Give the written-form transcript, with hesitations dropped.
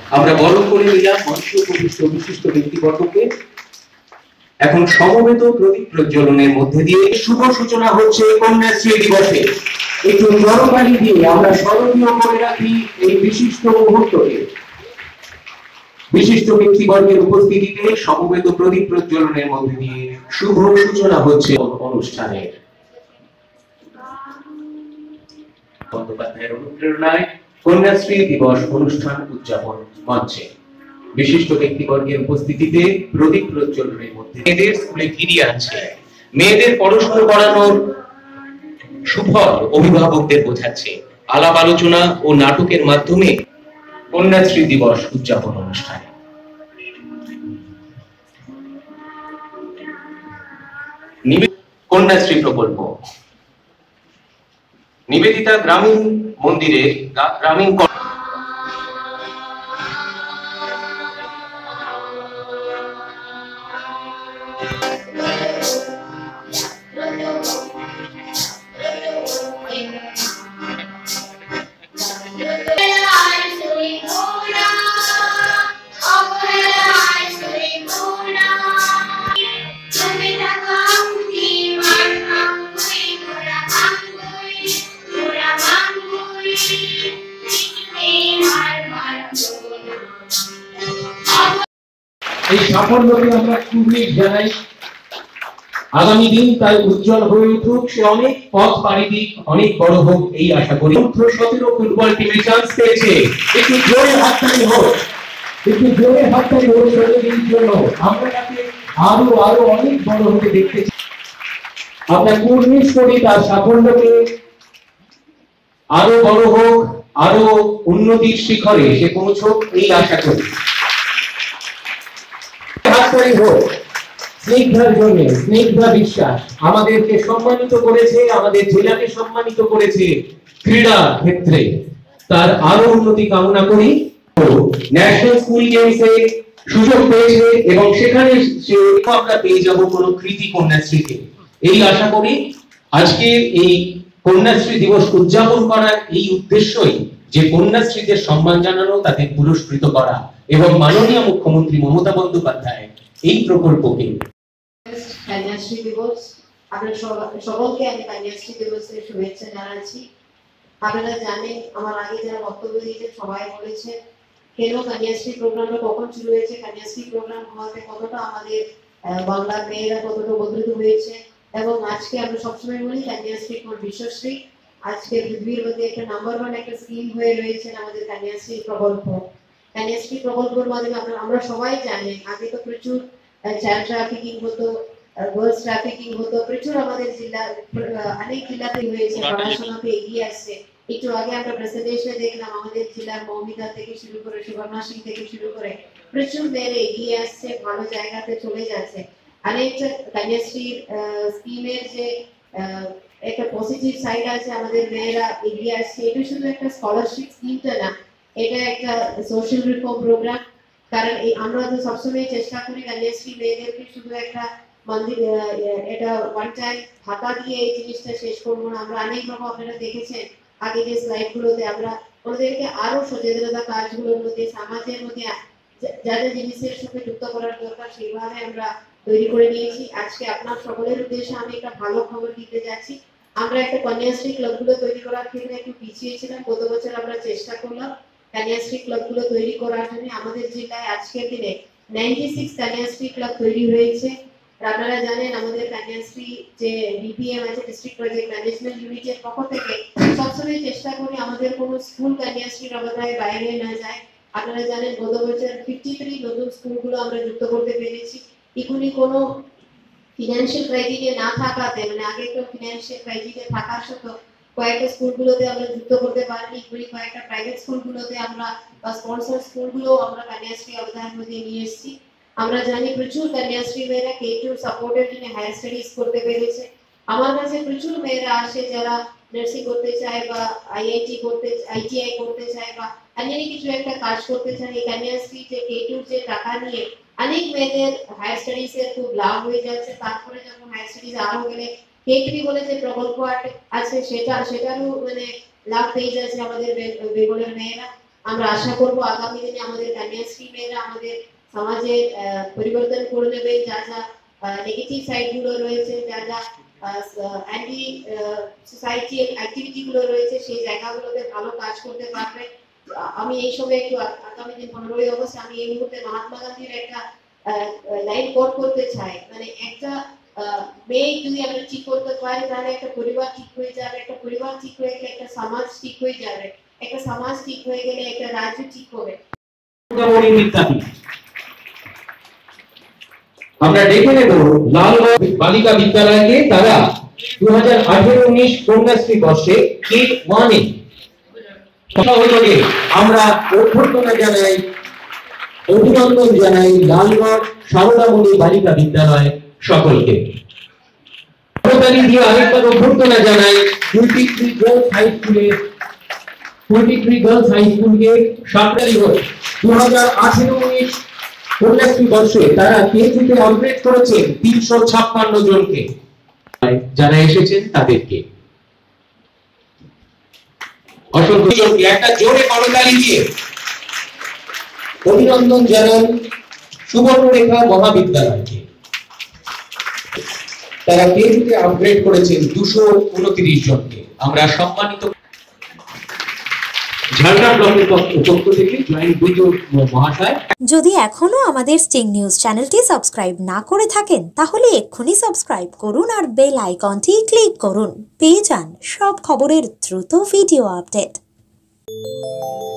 আমরা বরণ করে নিলাম মঞ্চে উপবিষ্ট বিশিষ্ট ব্যক্তিবর্গকে। এখন সমবেত প্রদীপ প্রজ্বলনের মধ্যে দিয়ে শুভ সূচনা হচ্ছে কন্যাশ্রী দিবসে। একটু জড়তালি দিয়ে আমরা স্মরণীয় করে রাখি এই বিশিষ্ট মুহূর্তকে। বিশিষ্ট ব্যক্তিবর্গের উপস্থিতিতে সমবেত প্রদীপ প্রজ্বলনের মধ্যে দিয়ে শুভ সূচনা হচ্ছে অনুষ্ঠানের। বন্দ্যোপাধ্যায়ের অনুপ্রেরণায় কন্যাশ্রী দিবস অনুষ্ঠান উদযাপন মঞ্চে বিশিষ্ট ব্যক্তিবর্গের উপস্থিতিতে প্রদীপ প্রজ্বলনের মধ্যে মেয়েদের স্কুলে ফিরিয়ে আনছে, মেয়েদের পড়াশোনা করানোর সুফল অভিভাবকদের বোঝাচ্ছে। আলাপ আলোচনা ও নাটকের মাধ্যমে কন্যাশ্রী দিবস উদযাপন অনুষ্ঠানে কন্যাশ্রী প্রকল্প নিবেদিতা গ্রামীণ মন্দিরে গ্রামীণ এই সাফল্যকে আমরা খুবই জানাই। আগামী দিন তাই উজ্জ্বল হয়ে উঠুক, সে অনেক পথ পাড়ি দিক, অনেক বড় হোক এই আশা করি। 17 ফুটবল টিমে চান্স পেয়েছে, একটু জোরে হাততালি হোক, একটু জোরে হাততালি হোক শরীরের জন্য। আমরা তাকে আরো আরো অনেক বড় হতে দেখতে চাই। আমরা কুর্নিশ করি তার সাফল্যকে আরো বড় হোক, আরো উন্নতির শিখরে সে পৌঁছক এই আশা করি। স্নিগ্ধার জন্য স্নিগ্ধা বিশ্বাস আমাদেরকে সম্মানিত করেছে, আমাদের জেলাকে সম্মানিত করেছে ক্রীড়া ক্ষেত্রে। তার আরো উন্নতি কামনা করি। ন্যাশনাল স্কুল গেমসে সুযোগ পেয়েছে এবং সেখানে সে আমরা পেয়ে যাব কোনো কৃতি কন্যাশ্রীকে এই আশা করি। আজকে এই কন্যাশ্রী দিবস উদযাপন করার এই উদ্দেশ্যই যে কন্যাশ্রীদের সম্মান জানানো, তাদের পুরস্কৃত করা এবং মাননীয় মুখ্যমন্ত্রী মমতা বন্দ্যোপাধ্যায় এই প্রকল্পকে কন্যাশ্রী দিবস আপনাদের সকলকে আমি কন্যাশ্রী দিবসের শুভেচ্ছা জানাচ্ছি। আপনারা জানেন, আমার আগে যারা বক্তব্য দিয়েছে সবাই বলেছে কেন কন্যাশ্রী প্রোগ্রামটা কখন শুরু হয়েছে, কন্যাশ্রী প্রোগ্রাম হওয়াতে কতটা আমাদের বাংলার মেয়েরা কতটা উপকৃত হয়েছে। এবং আজকে আমরা সবসময় বলি কন্যাশ্রী কোন বিশ্বশ্রী। আজকে পৃথিবীর মধ্যে একটা নাম্বার 1 একটা স্কিম হয়ে রয়েছে আমাদের কন্যাশ্রী প্রকল্প। কন্যাশ্রী প্রকল্পের মাধ্যমে আমরা সবাই জানি আগে তো প্রচুর চাইল্ড ট্রাফিকিং হতো, গার্লস ট্রাফিকিং হতো, প্রচুর আমাদের জেলা অনেক জেলাতে হয়েছে। পড়াশোনাতে এগিয়ে আসছে। একটু আগে আমরা প্রেসিডেন্টে দেখলাম আমাদের জেলার মৌমিতা থেকে শুরু করে সুবর্ণা সিং থেকে শুরু করে প্রচুর মেয়েরা এগিয়ে আসছে, ভালো জায়গাতে চলে যাচ্ছে। অনেকটা কন্যাশ্রী স্কিমের যে একটা পজিটিভ সাইড আছে, আমাদের মেয়েরা এগিয়ে আসছে। এটা শুধু একটা স্কলারশিপ স্কিমটা না, এটা একটা সোশ্যাল রিফর্ম প্রোগ্রাম। কারণ আমরা তো সবসময় চেষ্টা করি কন্যাশ্রী মেয়েদেরকে শুধু একটা মন্দির এটা ওয়ান টাইম ভাতা দিয়ে এই জিনিসটা শেষ করবো না। আমরা অনেক রকম আপনারা দেখেছেন আগে যে স্লাইডগুলোতে আমরা ওদেরকে আরো সচেতনতা কাজগুলোর মধ্যে সমাজের মধ্যে যা যা জিনিসের সাথে যুক্ত করার দরকার সেইভাবে আমরা তৈরি করে নিয়েছি। আজকে আপনার সকলের উদ্দেশ্যে আমি একটা ভালো খবর দিতে যাচ্ছি। আমরা একটা কন্যাশ্রী ক্লাবগুলো তৈরি করার ক্ষেত্রে একটু পিছিয়ে ছিলাম। গত বছর আমরা চেষ্টা করলাম কন্যাশ্রী ক্লাবগুলো তৈরি করার জন্য। আমাদের জেলায় আজকের দিনে 96 কন্যাশ্রী ক্লাব তৈরি হয়েছে। আপনারা জানেন আমাদের কন্যাশ্রী যে ডিপিএম আছে, ডিস্ট্রিক্ট প্রজেক্ট ম্যানেজমেন্ট ইউনিটের পক্ষ থেকে সবসময় চেষ্টা করি আমাদের কোনো স্কুল কন্যাশ্রীর আওতায় বাইরে না যায়। আপনারা জানেন গত বছর 53 নতুন স্কুলগুলো আমরা যুক্ত করতে পেরেছি। এগুলি কোনো ফিনান্সিয়াল ক্রাইটেরিয়া না থাকাতে, মানে আগে একটা ফিনান্সিয়াল ক্রাইটেরিয়া থাকার সত্ত্বেও কয়েকটা স্কুলগুলোতে আমরা যুক্ত করতে পারিনি। এগুলি কয়েকটা প্রাইভেট স্কুলগুলোতে আমরা বা স্পন্সর স্কুলগুলো আমরা কন্যাশ্রী আওতার মধ্যে নিয়ে এসেছি। আমরা জানি প্রচুর কন্যাশ্রী মেয়েরা K2 সাপোর্টের জন্য হায়ার স্টাডিজ করতে পেরেছে। আমার কাছে প্রচুর মেয়েরা আসে যারা নার্সিং করতে চায় বা ITI করতে চায় বা অন্য কিছু একটা কাজ করতে চায়। এই কন্যাশ্রী যে K2 যে টাকা নিয়ে অনেক মেয়েদের হায়ার স্টাডিজ এর খুব লাভ হয়ে যাচ্ছে। তারপরে যখন হায়ার স্টাডিজ আরো গেলে K3 বলে যে প্রকল্প আছে সেটারও মানে লাভ পেয়ে যাচ্ছে আমাদের বেঙ্গলের মেয়েরা। আমরা আশা করব আগামী দিনে আমাদের কন্যাশ্রী মেয়েরা আমাদের সমাজে পরিবর্তন করে নেবে, যা যা নেগেটিভ সাইড গুলো রয়েছে, যা যা অ্যান্টি সোসাইটি অ্যাক্টিভিটি গুলো রয়েছে, সেই জায়গাগুলোতে ভালো কাজ করতে পারবে। আমি এই সময় একটু আগামী দিন 15ই অগস্ট আমি এই মুহূর্তে মহাত্মা গান্ধীর একটা লাইন কোট করতে চাই, মানে একটা মেয়ে যদি আমরা ঠিক করতে পারি তাহলে একটা পরিবার ঠিক হয়ে যাবে, একটা পরিবার ঠিক হয়ে গেলে একটা সমাজ ঠিক হয়ে যাবে, একটা সমাজ ঠিক হয়ে গেলে একটা রাজ্য ঠিক হবে। আমরা দেখে নেব লালগড় বালিকা বিদ্যালয়কে তারা 2018-19 কন্যাশ্রী বর্ষে K1 এ সহযোগে আমরা অভ্যর্থনা জানাই, অভিনন্দন জানাই লালগড় সারদামণি বালিকা বিদ্যালয় সকলকে। করতালি দিয়ে আরেকবার অভ্যর্থনা জানাই 23 গার্লস হাই স্কুলকে সাকরাইল 2018-19 কন্যাশ্রী বর্ষে তারা কেজিতে আপগ্রেড করেছেন 356 জনকে, যারা এসেছেন তাদেরকে অসংখ্য জনকে একটা জোরে করতালি দিয়ে অভিনন্দন জানান সুবর্ণরেখা মহাবিদ্যালয়কে। তারা কেজিতে আপগ্রেড করেছেন 229 জনকে। আমরা সম্মানিত ঝাড়গ্রাম ব্লকের পক্ষ থেকে জয়েন্ট বিডিও মহাশয়। যদি এখনো আমাদের স্টিং নিউজ চ্যানেলটি সাবস্ক্রাইব না করে থাকেন তাহলে এক্ষুনি সাবস্ক্রাইব করুন আর বেল আইকনটি ক্লিক করুন, পেয়ে যান সব খবরের দ্রুত ভিডিও আপডেট।